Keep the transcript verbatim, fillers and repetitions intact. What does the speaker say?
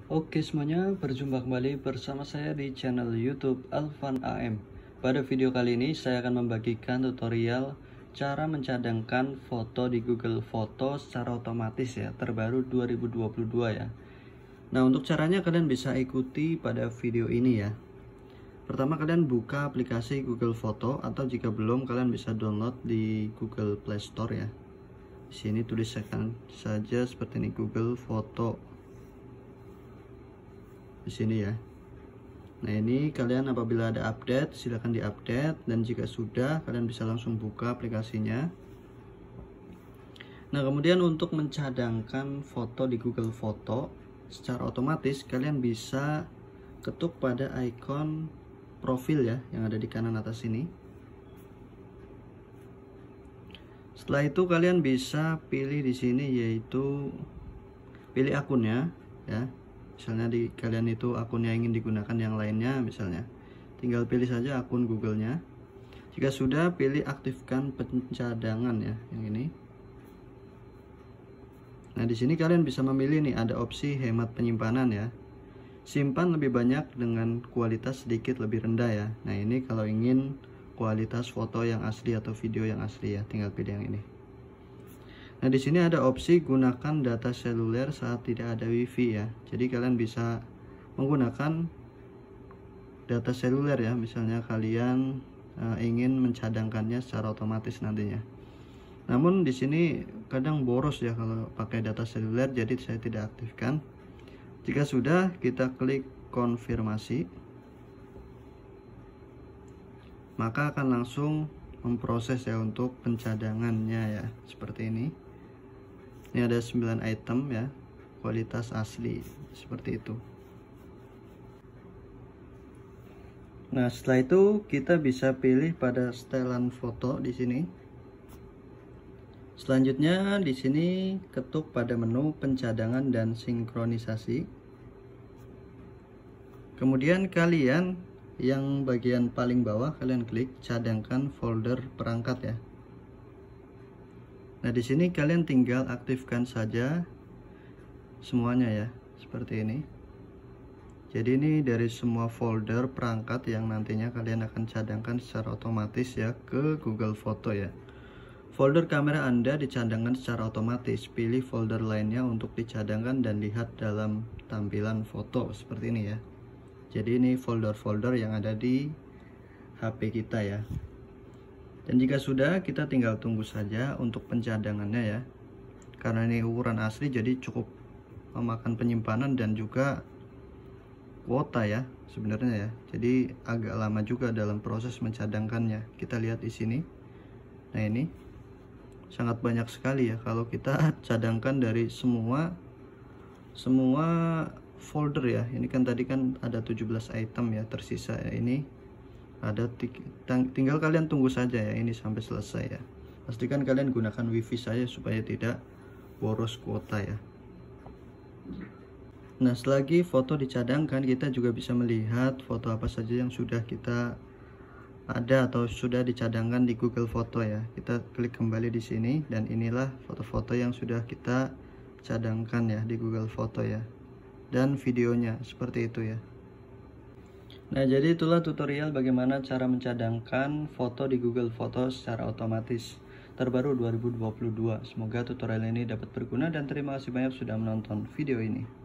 Oke semuanya, berjumpa kembali bersama saya di channel YouTube Alvan A M. Pada video kali ini saya akan membagikan tutorial cara mencadangkan foto di Google Foto secara otomatis ya, terbaru dua ribu dua puluh dua ya. Nah, untuk caranya kalian bisa ikuti pada video ini ya. Pertama, kalian buka aplikasi Google Foto, atau jika belum kalian bisa download di Google Play Store ya. Di sini tuliskan saja seperti ini, Google Foto. Di sini ya. Nah, ini kalian apabila ada update silahkan diupdate, dan jika sudah kalian bisa langsung buka aplikasinya. Nah, kemudian untuk mencadangkan foto di Google Foto secara otomatis kalian bisa ketuk pada ikon profil ya yang ada di kanan atas ini. Setelah itu kalian bisa pilih di sini, yaitu pilih akunnya ya. Misalnya di kalian itu akunnya ingin digunakan yang lainnya, misalnya tinggal pilih saja akun Google-nya. Jika sudah, pilih aktifkan pencadangan ya, yang ini. Nah, di sini kalian bisa memilih nih, ada opsi hemat penyimpanan ya. Simpan lebih banyak dengan kualitas sedikit lebih rendah ya. Nah, ini kalau ingin kualitas foto yang asli atau video yang asli ya, tinggal pilih yang ini. Nah, di sini ada opsi gunakan data seluler saat tidak ada wifi ya. Jadi kalian bisa menggunakan data seluler ya. Misalnya kalian uh, ingin mencadangkannya secara otomatis nantinya. Namun di sini kadang boros ya kalau pakai data seluler, jadi saya tidak aktifkan. Jika sudah, kita klik konfirmasi. Maka akan langsung memproses ya untuk pencadangannya ya, seperti ini. Ini ada sembilan item ya, kualitas asli seperti itu. Nah, setelah itu kita bisa pilih pada setelan foto di sini. Selanjutnya di sini ketuk pada menu pencadangan dan sinkronisasi. Kemudian kalian yang bagian paling bawah kalian klik cadangkan folder perangkat ya. Nah, di sini kalian tinggal aktifkan saja semuanya ya, seperti ini. Jadi ini dari semua folder perangkat yang nantinya kalian akan cadangkan secara otomatis ya ke Google Foto ya. Folder kamera Anda dicadangkan secara otomatis. Pilih folder lainnya untuk dicadangkan dan lihat dalam tampilan foto seperti ini ya. Jadi ini folder-folder yang ada di H P kita ya. Dan jika sudah, kita tinggal tunggu saja untuk pencadangannya ya. Karena ini ukuran asli, jadi cukup memakan penyimpanan dan juga kuota ya sebenarnya ya. Jadi agak lama juga dalam proses mencadangkannya. Kita lihat di sini. Nah, ini sangat banyak sekali ya kalau kita cadangkan dari semua semua folder ya. Ini kan tadi kan ada tujuh belas item ya tersisa ya. Ini ada, tinggal kalian tunggu saja ya ini sampai selesai ya. Pastikan kalian gunakan wifi saya supaya tidak boros kuota ya. Nah, selagi foto dicadangkan, kita juga bisa melihat foto apa saja yang sudah kita ada atau sudah dicadangkan di Google Foto ya. Kita klik kembali di sini, dan inilah foto-foto yang sudah kita cadangkan ya di Google Foto ya, dan videonya seperti itu ya. Nah, jadi itulah tutorial bagaimana cara mencadangkan foto di Google Foto secara otomatis terbaru dua ribu dua puluh dua. Semoga tutorial ini dapat berguna, dan terima kasih banyak sudah menonton video ini.